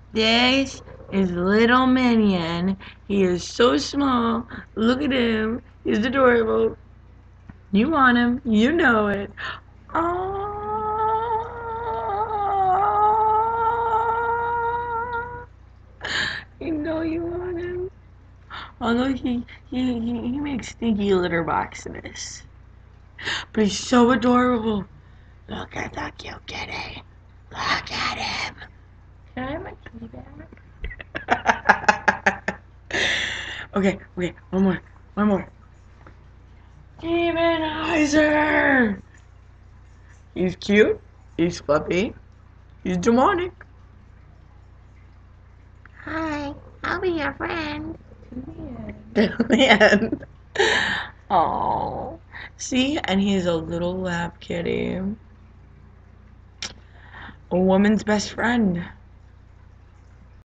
This is little Minion. He is so small. Look at him. He's adorable. You want him. You know it. Oh, you know you want him. Although he makes stinky litter boxes. But he's so adorable. Look at the cute kitty. Look at him. Can I have my kitty back? Okay, one more. Demonizer! He's cute, he's fluffy, he's demonic. Hi, I'll be your friend. To the end. Oh, see, and he's a little lab kitty. A woman's best friend.